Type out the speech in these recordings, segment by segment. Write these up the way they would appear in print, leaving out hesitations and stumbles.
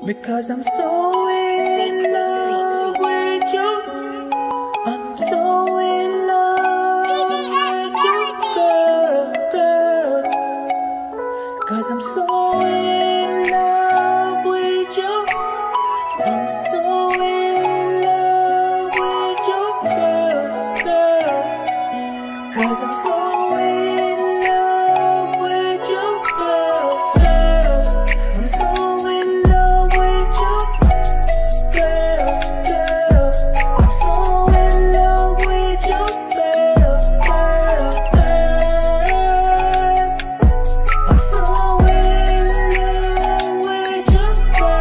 Because I'm so in love with you. I'm so in love with you, girl. Cause I'm so in love with you. I'm so in love with you, girl. Cause I'm so in love with you, girl. I'm so in love with you, girl. I'm so in love with you, girl. I'm so in love with you,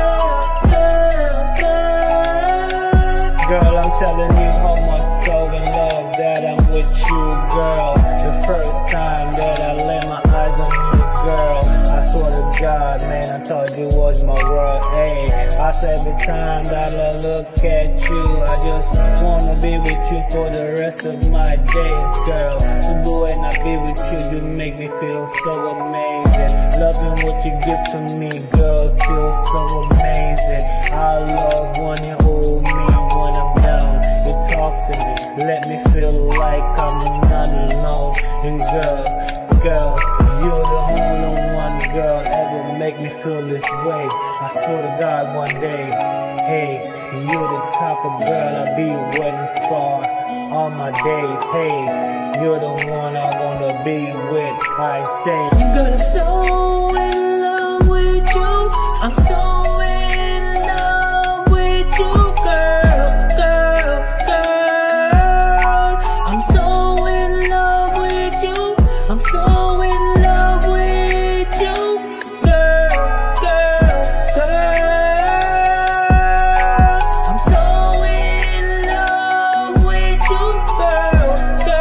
girl. I'm telling you how much so in love that I'm with you, girl. The first time that I lay my eyes on you, girl, I swear to God, man, I thought you was my world. Hey, I said every time that I look at you, I just wanna be with you for the rest of my days, girl. When I be with you, you make me feel so amazing. Loving what you give to me, girl, feels so amazing. I love when you hold me when I'm down. You talk to me, let me feel like I'm not alone. And girl, you're the only one, girl, ever make me feel this way. I swear to God one day, hey, you're the type of girl I'll be waiting for all my days. Hey, you're the one I wanna be with. I say, girl, I'm so in love with you. I'm so in love with you, girl. I'm so in love with you. I'm so in love with you, girl. I'm so in love with you, girl.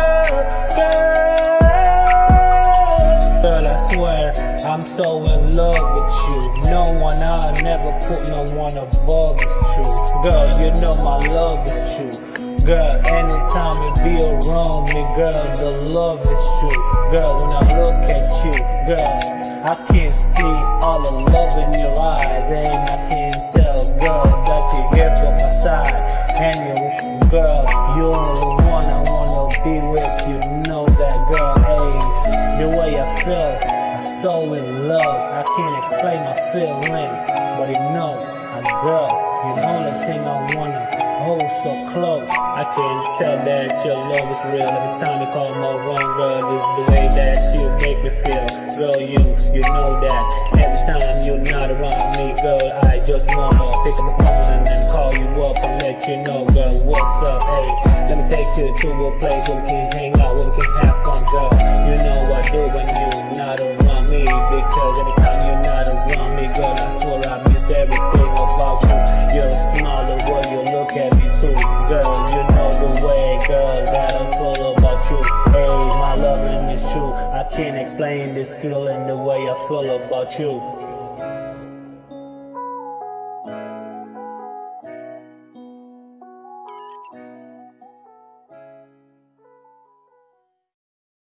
Girl, I swear, I'm so in love with you. No one, I'll never put no one above, it's true. Girl, you know my love is true. Girl, anytime you be around me, girl, the love is true. Girl, when I look at you, girl, I can see all the love in your eyes. And I can tell, girl, that you're here from my side. And you, girl, you're the one I wanna be with. You know that, girl, hey, the way I feel, I'm so in love. I can't explain my feeling, but you know, girl, you're the only thing I wanna hold so close. I can tell that your love is real. Every time you call my wrong, girl, this is the way that you make me feel. Girl, you know that. Every time you're not around me, girl, I just wanna pick up the phone and then call you up and let you know, girl, what's up. Hey, let me take you to a place where we can hang out, where we can have fun, girl. You know I do when you're not around me, because anytime you're not around me, girl, I swear I miss everything about you. You're smile the way you look at me too, girl. You know the way, girl, that I'm full about you. Hey, my loving is true. I can't explain this feeling the way I feel about you.